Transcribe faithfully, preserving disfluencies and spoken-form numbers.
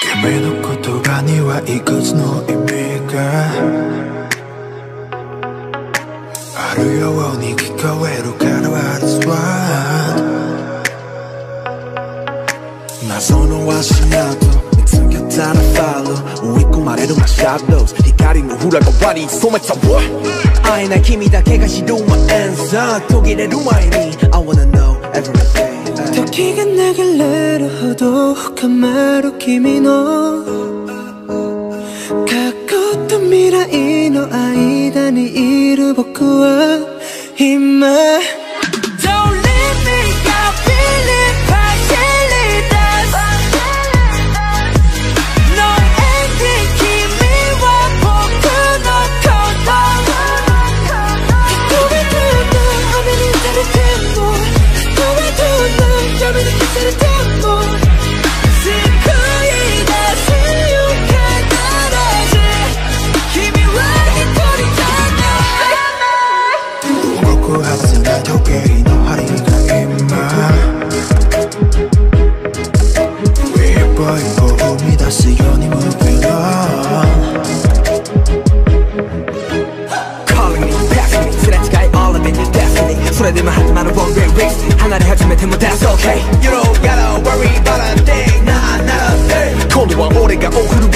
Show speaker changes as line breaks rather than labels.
君の言葉にはいくつの意味があるように聞こえるから What is what 謎の足跡見つけたら Follow 追い込まれる My shadows 光の裏側に染めた What 会えない君だけが知る My answer 途切れる前に I wanna know everything 時が流れるほど深まる君の過去と未来の間にいる僕は今 Don't let me go feeling partially dust 너에게君は僕のことどれどれ雨にされてもどれどれ闇に消されても救い出せよ必ず君は一人じゃない動くはずない時計の針が今一歩一歩生み出すように Moving on Calling me, passing me すれ違い all of it, destiny それでも始まる one way race 離れ始めても that's okay You don't gotta worry about a thing, nah, not a thing 今度は俺が送る